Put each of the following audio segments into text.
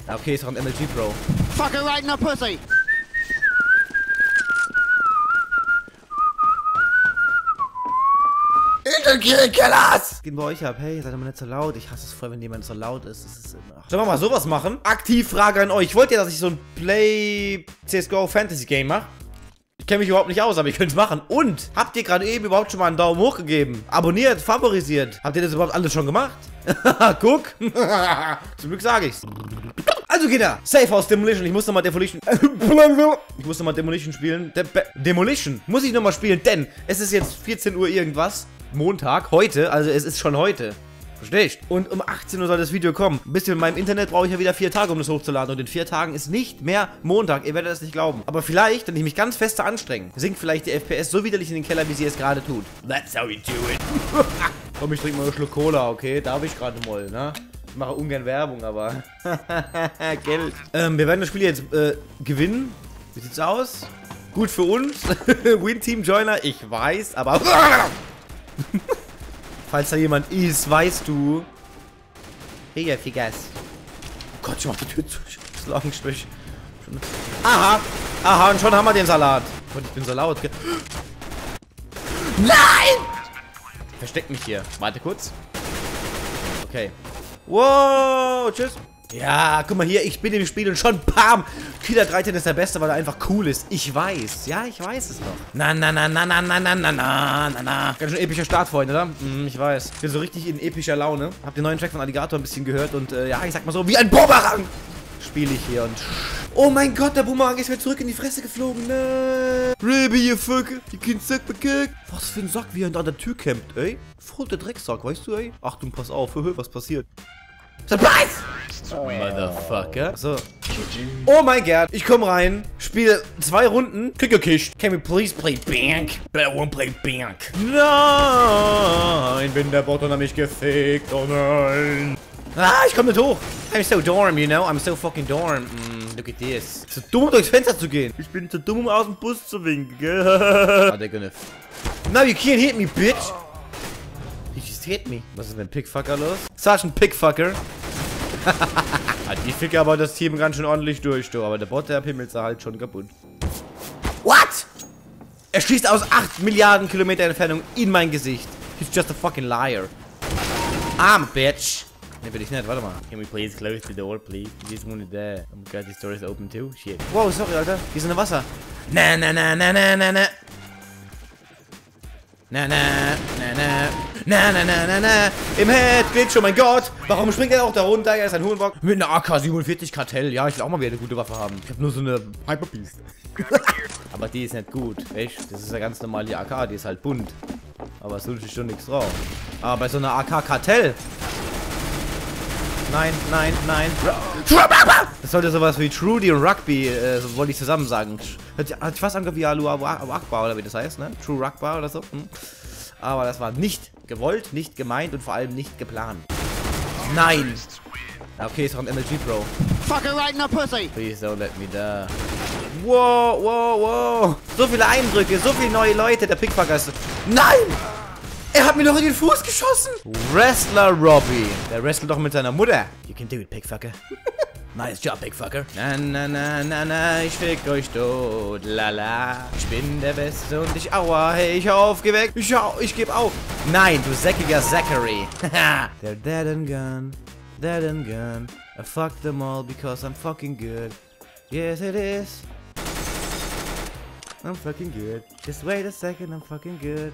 Okay, ist doch ein MLG Pro. Fucker right in the pussy. Was geht bei euch ab? Hey, seid doch mal nicht so laut. Ich hasse es voll, wenn jemand so laut ist. Das ist immer... Sollen wir mal sowas machen? Aktiv Frage an euch. Wollt ihr, dass ich so ein Play CSGO Fantasy Game mache? Ich kenne mich überhaupt nicht aus, aber ich könnte es machen. Und, habt ihr gerade eben überhaupt schon mal einen Daumen hoch gegeben? Abonniert, favorisiert. Habt ihr das überhaupt alles schon gemacht? Guck. Zum Glück sage ich's. Also Kinder, Safe House Demolition. Ich muss nochmal Demolition. Ich muss nochmal Demolition spielen. Demolition muss ich nochmal spielen, denn es ist jetzt 14 Uhr irgendwas. Montag, heute, also es ist schon heute. Verstehst? Und um 18 Uhr soll das Video kommen. Ein bisschen mit meinem Internet brauche ich ja wieder 4 Tage, um das hochzuladen. Und in 4 Tagen ist nicht mehr Montag. Ihr werdet das nicht glauben. Aber vielleicht, wenn ich mich ganz fest anstrenge, sinkt vielleicht die FPS so widerlich in den Keller, wie sie es gerade tut. That's how we do it. Komm, ich trinke mal einen Schluck Cola, okay? Darf ich gerade mal, ne? Ich mache ungern Werbung, aber... Geld. Wir werden das Spiel jetzt gewinnen. Wie sieht's aus? Gut für uns. Win Team Joiner, ich weiß, aber... Falls da jemand ist, weißt du. Hey, viel Gas. Oh Gott, ich mach die Tür zu. Ich lag nicht durch. Aha! Aha, und schon haben wir den Salat. Gott, ich bin so laut. Nein! Versteck mich hier. Warte kurz. Okay. Wow, tschüss. Ja, guck mal hier, ich bin im Spiel und schon bam! Killer 13 ist der Beste, weil er einfach cool ist. Ich weiß. Ja, ich weiß es noch. Na. Ganz schön epischer Start vorhin, oder? Ich weiß. Ich bin so richtig in epischer Laune. Hab den neuen Track von Alligator ein bisschen gehört und ja, ich sag mal so, wie ein Bumerang spiele ich hier und... Oh mein Gott, der Bumerang ist mir zurück in die Fresse geflogen. Ne? Ribby, you fucker. You can suck my cock. Was für ein Sack, wie er an der Tür campt, ey. Voll der Drecksack, weißt du, ey? Achtung, pass auf. Was passiert? Surprise! Motherfucker. So. Oh mein Gott. Ich komme rein, spiele 2 Runden. Kickerkisch. Can we please play Bank? But I won't play Bank. Nein, bin der Bot und hab mich gefickt. Oh nein. Ah, ich komme nicht hoch. I'm so dorm, you know? I'm so fucking dorm. Look at this. Zu dumm, durchs Fenster zu gehen. Ich bin zu dumm, um aus dem Bus zu winken. Oh, they're gonna... No, you can't hit me, bitch. He just hit me. Was ist mit dem Pickfucker los? Sergeant Pickfucker. Hat die Ficker aber das Team ganz schön ordentlich durch, du. Aber der Bot, der pimmelt halt schon kaputt. What? Er schießt aus 8 Milliarden Kilometer Entfernung in mein Gesicht. He's just a fucking liar. I'm a bitch. Ne, will ich nicht. Warte mal. Can we please close the door, please? This one is there. Oh my god, this door is open too. Shit. Wow, sorry, Alter. Hier ist eine Wasser. Na. Im Head Glitch, oh mein Gott. Warum springt er auch da runter? Er ist ein Hurenbock. Mit einer AK-47 Kartell. Ja, ich will auch mal wieder eine gute Waffe haben. Ich habe nur so eine Hyper Beast. Aber die ist nicht gut. Echt? Das ist ja ganz normal die AK. Die ist halt bunt. Aber es tut sich schon nichts drauf. Aber bei so einer AK-Kartell. Nein. Das sollte sowas wie Trudy und Rugby, so wollte ich zusammen sagen. Hat sich fast angehört wie Alu Akbar, oder wie das heißt, ne? True Rugby oder so. Aber das war nicht gewollt, nicht gemeint und vor allem nicht geplant. Nein! Okay, ist doch ein MLG Pro. Fucker right in the pussy. Please don't let me die. Wow. So viele Eindrücke, so viele neue Leute, der Pickfucker ist... Nein! Er hat mir doch in den Fuß geschossen! Wrestler Robbie. Der wrestelt doch mit seiner Mutter. You can do it, Pickfucker. Nice job, Pickfucker. Na, ich fick euch tot. Lala. Ich bin der Beste und ich aua. Hey, ich hör auf, geh weg. Ich geb auf. Nein, du säckiger Zachary. They're dead and gone. Dead and gone. I fucked them all because I'm fucking good. Yes, it is. I'm fucking good. Just wait a second, I'm fucking good.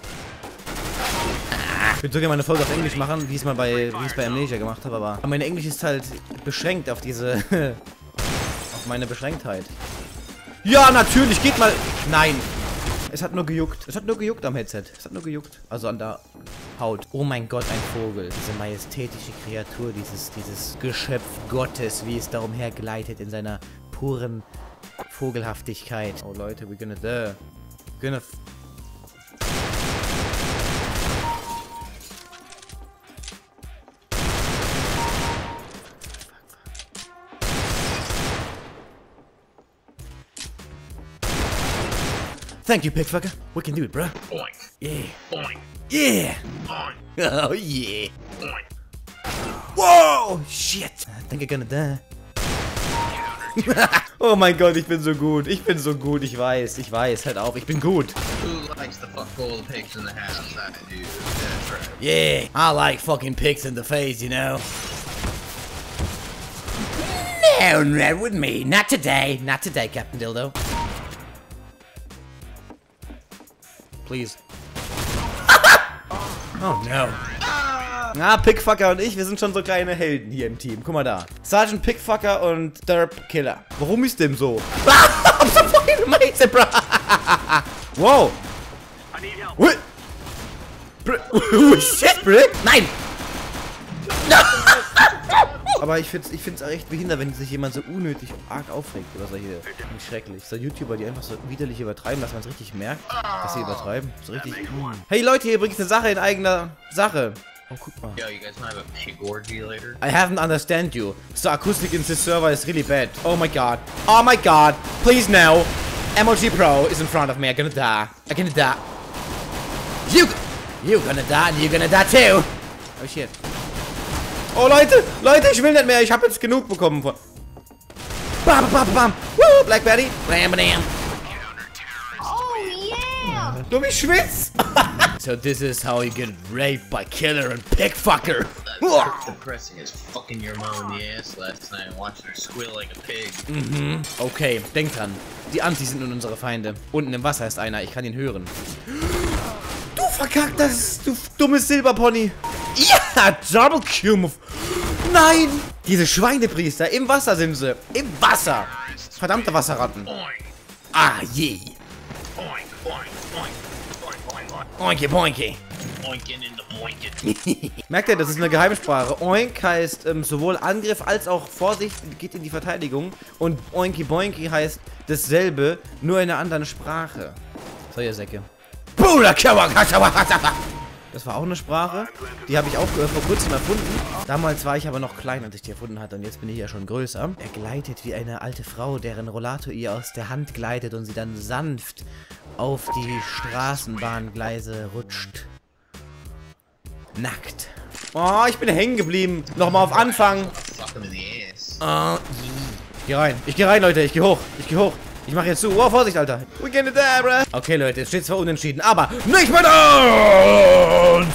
Ich würde sogar mal eine Folge auf Englisch machen, wie ich es bei Amnesia gemacht habe, aber mein Englisch ist halt beschränkt auf diese... auf meine Beschränktheit. Ja, natürlich, geht mal... Nein. Es hat nur gejuckt. Es hat nur gejuckt am Headset. Es hat nur gejuckt. Also an der Haut. Oh mein Gott, ein Vogel. Diese majestätische Kreatur, dieses Geschöpf Gottes, wie es darum hergleitet in seiner puren Vogelhaftigkeit. Oh Leute, we're gonna... Thank you, Pickfucker. We can do it, bro. Boink. Yeah. Boink. Yeah. Boink. Oh, yeah. Boink. Whoa! Shit. I think I'm gonna die. Oh mein Gott, ich bin so gut. Ich bin so gut, ich weiß. Halt auf, ich bin gut. Who likes to fuck all the pigs in the house? I do. That's right. Yeah, I like fucking pigs in the face, you know. No, not with me. Not today. Not today, Captain Dildo. Please. Oh no. Ah, Pickfucker und ich, wir sind schon so kleine Helden hier im Team. Guck mal da. Sergeant Pickfucker und Derp Killer. Warum ist dem so? I'm so fucking amazing, bro. Wow. What? Shit, bro. Nein. Aber ich find's echt behindert, wenn sich jemand so unnötig arg aufregt über solche. Nicht schrecklich. So YouTuber, die einfach so widerlich übertreiben, dass man es richtig merkt, dass sie übertreiben. So richtig. Hey Leute, hier übrigens eine Sache in eigener Sache. Oh, guck mal. Yo, you guys wanna have a pig orgy later? I haven't understand you. The acoustic in this server is really bad. Oh my god. Oh my god. Please no. MLG Pro is in front of me. I'm gonna die. I'm gonna die. You gonna die and you're gonna die too. Oh shit. Oh Leute, ich will nicht mehr. Ich habe jetzt genug bekommen von. Bam, bam, bam. Woo, Blackberry. Bam, bam. Oh yeah! Du bist schwitzt. So this is how you get raped by Killer and Pickfucker. That's depressing as fucking your mom in the ass last night and watching her squeal like a pig. Okay, denk dran. Die Antis sind nun unsere Feinde. Unten im Wasser ist einer. Ich kann ihn hören. Du verkacktes, du dummes Silberpony. Ja, Double Q. Nein! Diese Schweinepriester, im Wasser sind sie. Im Wasser. Verdammte Wasserratten. Ah, je. Oinky boinky. Oinkin in the boinkin. Merkt ihr, das ist eine Geheimsprache. Oink heißt sowohl Angriff als auch Vorsicht geht in die Verteidigung. Und Oinky boinky heißt dasselbe, nur in einer anderen Sprache. So, ihr Säcke. Das war auch eine Sprache, die habe ich auch vor kurzem erfunden. Damals war ich aber noch klein, als ich die erfunden hatte und jetzt bin ich ja schon größer. Er gleitet wie eine alte Frau, deren Rollator ihr aus der Hand gleitet und sie dann sanft auf die Straßenbahngleise rutscht. Nackt. Oh, ich bin hängen geblieben. Nochmal auf Anfang. Fuck him in the ass. Ich geh rein, Leute. Ich geh hoch. Ich mach jetzt zu. Oh, Vorsicht, Alter. We get it there, bruh. Okay, Leute, es steht zwar unentschieden, aber nicht mit uns!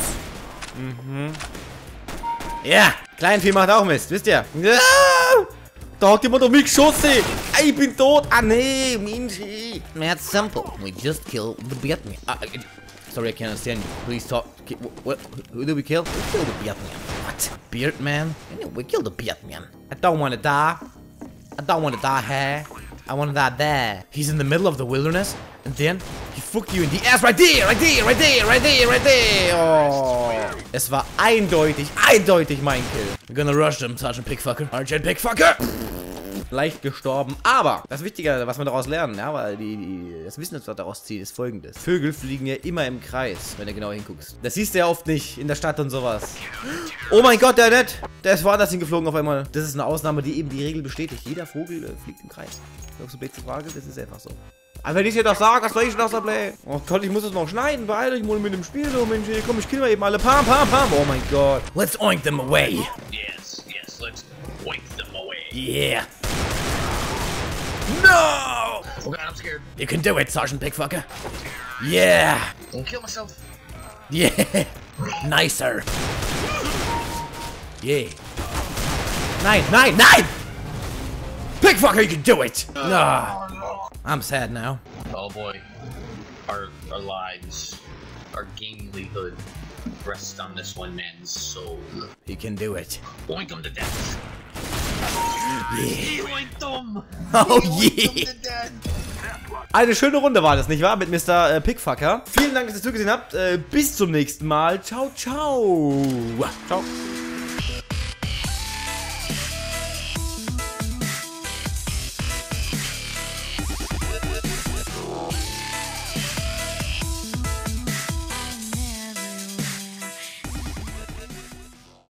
Ja, Kleinvieh macht auch Mist, wisst ihr? Ja! Da hat jemand auf mich geschossen! Ich bin tot! Ah, nee, Minchi! That's simple. We just killed the Vietnam. Sorry, I can't understand you. Please talk. What? Who did we kill? We killed the Vietnam. What? Beardman? We killed the Vietman. I don't wanna die. I don't wanna die here. I wanna die there. He's in the middle of the wilderness, and then he fucked you in the ass right there. Oh. Es war eindeutig mein Kill. We're gonna rush them, Sergeant Pickfucker. Sergeant Pickfucker! Leicht gestorben, aber das Wichtige, was wir daraus lernen, ja, weil das Wissen, das wir daraus ziehen, ist folgendes. Vögel fliegen ja immer im Kreis, wenn du genau hinguckst. Das siehst du ja oft nicht in der Stadt und sowas. Oh mein Gott, der ist woanders hingeflogen auf einmal. Das ist eine Ausnahme, die eben die Regel bestätigt. Jeder Vogel fliegt im Kreis. Das ist so blöde Frage, das ist einfach so. Aber wenn ich dir das sage, was soll ich noch so blöd? Oh Gott, ich muss es noch schneiden, weil ich muss mit dem Spiel so, Mensch, komm, ich kill mal eben alle. Pam. Oh mein Gott. Let's oink them away. Yes, let's oink them away. Yeah. No! Oh god, I'm scared. You can do it, Sergeant Pickfucker. Yeah. Don't kill myself. Yeah. Nicer. Yeah. Nein! Pickfucker, you can do it! No. I'm sad now. Oh boy. Our lives, our gamelihood rests on this one man's soul. He can do it. Oink him to death. Yeah. Oink them! Oh Oink yeah. them to death. Eine schöne Runde war das, nicht wahr? Mit Mr. Pickfucker. Vielen Dank, dass ihr zugesehen habt. Bis zum nächsten Mal. Ciao, ciao. Ciao.